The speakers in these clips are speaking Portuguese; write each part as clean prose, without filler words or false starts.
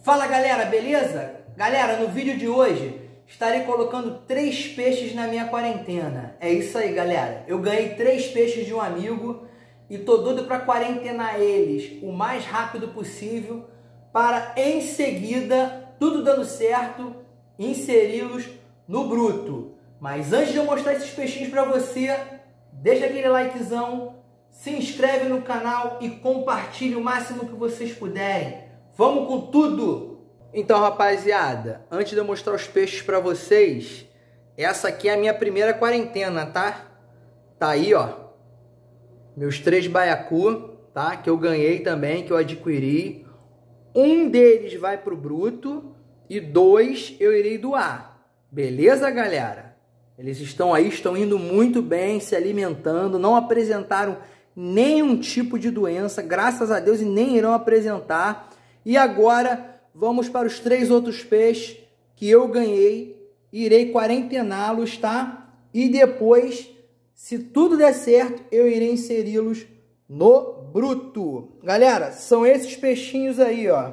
Fala galera, beleza? Galera, no vídeo de hoje estarei colocando 3 peixes na minha quarentena. É isso aí galera, eu ganhei 3 peixes de um amigo e tô doido para quarentenar eles o mais rápido possível para em seguida, tudo dando certo, inseri-los no bruto. Mas antes de eu mostrar esses peixinhos para você, deixa aquele likezão, se inscreve no canal e compartilhe o máximo que vocês puderem. Vamos com tudo! Então, rapaziada, antes de eu mostrar os peixes para vocês, essa aqui é a minha primeira quarentena, tá? Tá aí, ó, meus 3 baiacu, tá? Que eu ganhei também, que eu adquiri. Um deles vai pro bruto e 2 eu irei doar. Beleza, galera? Eles estão aí, estão indo muito bem, se alimentando, não apresentaram nenhum tipo de doença, graças a Deus, e nem irão apresentar. E agora vamos para os 3 outros peixes que eu ganhei, irei quarentená-los, tá? E depois, se tudo der certo, eu irei inseri-los no bruto. Galera, são esses peixinhos aí, ó.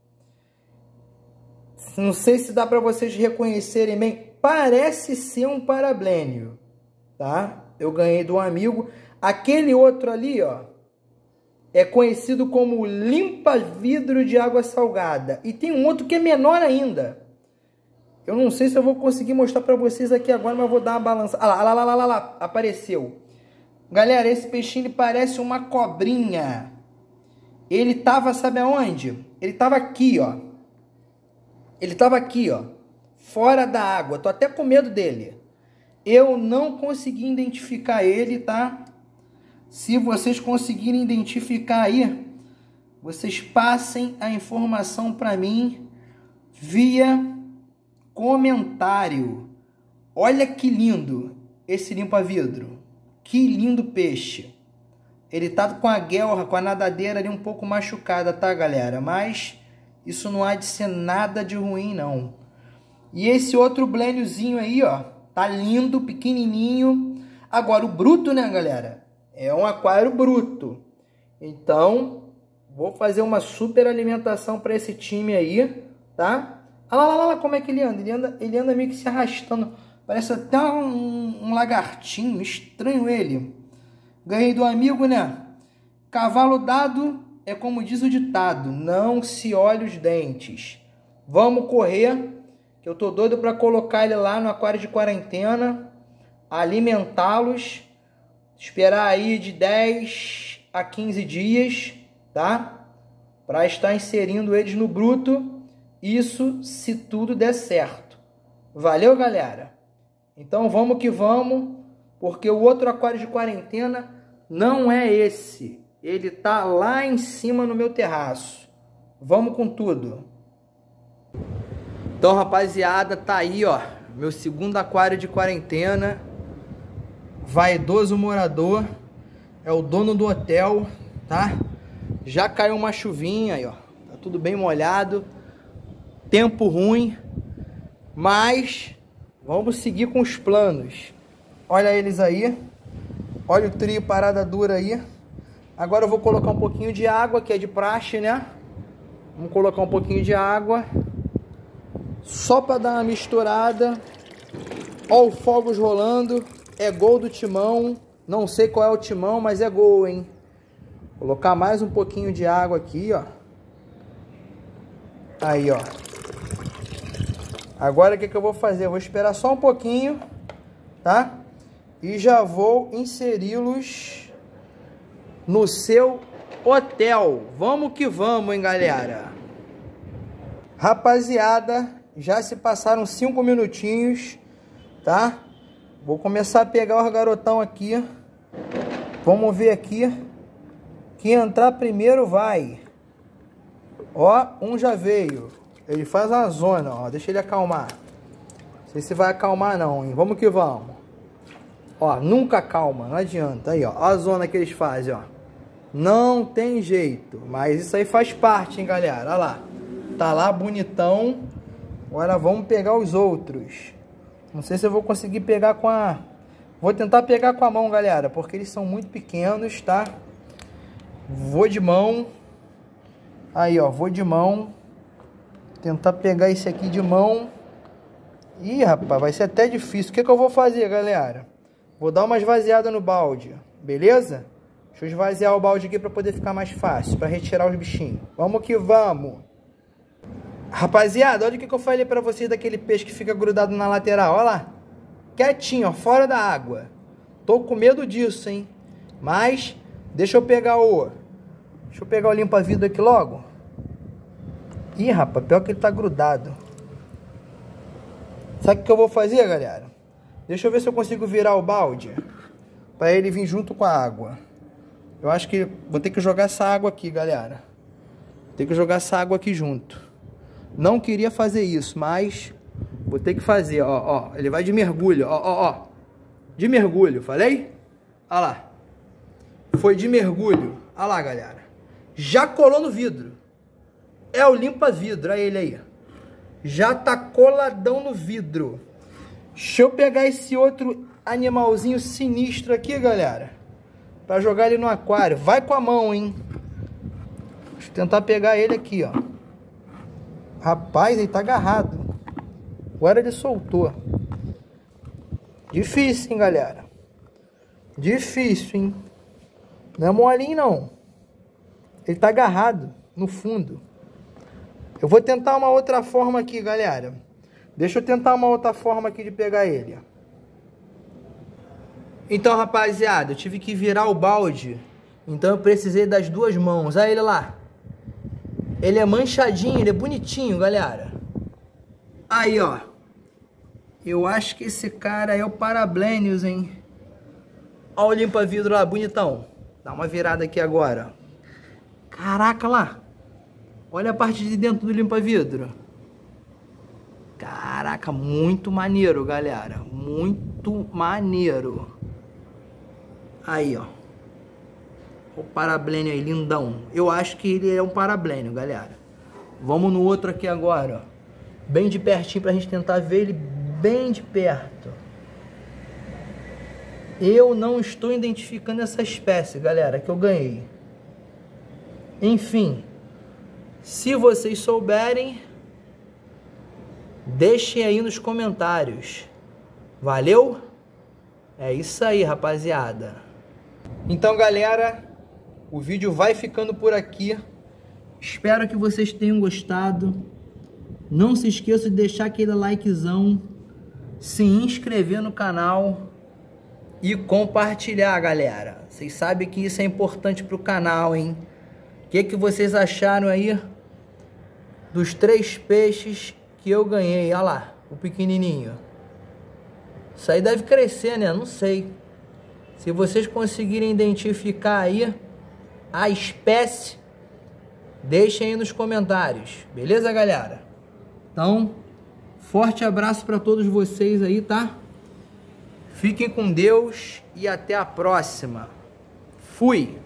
Não sei se dá para vocês reconhecerem bem. Parece ser um parablênio, tá? Eu ganhei de um amigo. Aquele outro ali, ó, é conhecido como limpa-vidro de água salgada. E tem um outro que é menor ainda. Eu não sei se eu vou conseguir mostrar para vocês aqui agora, mas vou dar uma balança. Ah lá, apareceu. Galera, esse peixinho ele parece uma cobrinha. Ele tava, sabe aonde? Ele tava aqui, ó. Ele tava aqui, ó. Fora da água. Tô até com medo dele. Eu não consegui identificar ele, tá? Se vocês conseguirem identificar aí, vocês passem a informação para mim via comentário. Olha que lindo esse limpa-vidro. Que lindo peixe. Ele tá com a guelra, com a nadadeira ali um pouco machucada, tá, galera? Mas isso não há de ser nada de ruim, não. E esse outro blêniozinho aí, ó, tá lindo, pequenininho. Agora, o bruto, né, galera? É um aquário bruto. Então, vou fazer uma super alimentação para esse time aí, tá? Olha lá como é que ele anda. Ele anda meio que se arrastando. Parece até um lagartinho. Estranho ele. Ganhei do amigo, né? Cavalo dado é como diz o ditado. Não se olhe os dentes. Vamos correr, que eu tô doido para colocar ele lá no aquário de quarentena. Alimentá-los. Esperar aí de 10 a 15 dias, tá? Para estar inserindo eles no bruto. Isso se tudo der certo. Valeu, galera? Então vamos que vamos, porque o outro aquário de quarentena não é esse. Ele tá lá em cima no meu terraço. Vamos com tudo. Então, rapaziada, tá aí, ó, meu segundo aquário de quarentena. Vaidoso morador, é o dono do hotel, tá? Já caiu uma chuvinha aí, ó. Tá tudo bem molhado. Tempo ruim, mas vamos seguir com os planos. Olha eles aí. Olha o trio parada dura aí. Agora eu vou colocar um pouquinho de água, que é de praxe, né? Vamos colocar um pouquinho de água. Só para dar uma misturada. Ó o fogos rolando. É gol do timão. Não sei qual é o timão, mas é gol, hein? Colocar mais um pouquinho de água aqui, ó. Aí, ó. Agora o que eu vou fazer? Eu vou esperar só um pouquinho, tá? E já vou inseri-los no seu hotel. Vamos que vamos, hein, galera? Rapaziada, já se passaram 5 minutinhos, tá? Vou começar a pegar os garotão aqui. Vamos ver aqui. Quem entrar primeiro vai. Ó, um já veio. Ele faz uma zona, ó. Deixa ele acalmar. Não sei se vai acalmar não, hein? Vamos que vamos. Ó, nunca acalma, não adianta. Aí, ó. Ó a zona que eles fazem, ó. Não tem jeito. Mas isso aí faz parte, hein, galera. Olha lá. Tá lá bonitão. Agora vamos pegar os outros. Não sei se eu vou conseguir pegar com a... Vou tentar pegar com a mão, galera. Porque eles são muito pequenos, tá? Vou de mão. Aí, ó, vou de mão. tentar pegar esse aqui de mão. Ih, rapaz, vai ser até difícil. O que eu vou fazer, galera? Vou dar uma esvaziada no balde, beleza? Deixa eu esvaziar o balde aqui para poder ficar mais fácil, para retirar os bichinhos. Vamos que vamos. Rapaziada, olha o que eu falei para vocês daquele peixe que fica grudado na lateral. Olha lá. Quietinho, ó, fora da água. Tô com medo disso, hein? Mas, deixa eu pegar o limpa-vidro aqui logo. Ih, rapaz, pior que ele tá grudado. Sabe o que eu vou fazer, galera? Deixa eu ver se eu consigo virar o balde para ele vir junto com a água. Eu acho que vou ter que jogar essa água aqui, galera. Tem que jogar essa água aqui junto. Não queria fazer isso, mas vou ter que fazer, ó. Ele vai de mergulho, ó. De mergulho, falei? Olha lá. Foi de mergulho. Olha lá, galera. Já colou no vidro. É o limpa-vidro, olha ele aí. Já tá coladão no vidro. Deixa eu pegar esse outro animalzinho sinistro aqui, galera. Pra jogar ele no aquário. Vai com a mão, hein? Deixa eu tentar pegar ele aqui, ó. Rapaz, ele tá agarrado. Agora ele soltou. Difícil, hein, galera? Difícil, hein? Não é molinho, não. Ele tá agarrado no fundo. Eu vou tentar uma outra forma aqui, galera. Deixa eu tentar uma outra forma aqui de pegar ele. Então, rapaziada, eu tive que virar o balde. Então eu precisei das duas mãos. Olha ele lá. Ele é manchadinho, ele é bonitinho, galera. Aí, ó. Eu acho que esse cara é o Parablênios, hein? Olha o limpa-vidro lá, bonitão. Dá uma virada aqui agora. Caraca, lá. Olha a parte de dentro do limpa-vidro. Caraca, muito maneiro, galera. Muito maneiro. Aí, ó. O Parablênio aí, lindão. Eu acho que ele é um Parablênio, galera. Vamos no outro aqui agora, ó. Bem de pertinho pra gente tentar ver ele bem de perto. Eu não estou identificando essa espécie, galera, que eu ganhei. Enfim. Se vocês souberem, deixem aí nos comentários. Valeu? É isso aí, rapaziada. Então, galera, o vídeo vai ficando por aqui. Espero que vocês tenham gostado. Não se esqueça de deixar aquele likezão, se inscrever no canal e compartilhar, galera. Vocês sabem que isso é importante pro canal, hein? O que vocês acharam aí dos 3 peixes que eu ganhei? Olha lá, o pequenininho. Isso aí deve crescer, né? Não sei. Se vocês conseguirem identificar aí a espécie, deixem aí nos comentários. Beleza, galera? Então, forte abraço para todos vocês aí, tá? Fiquem com Deus e até a próxima. Fui!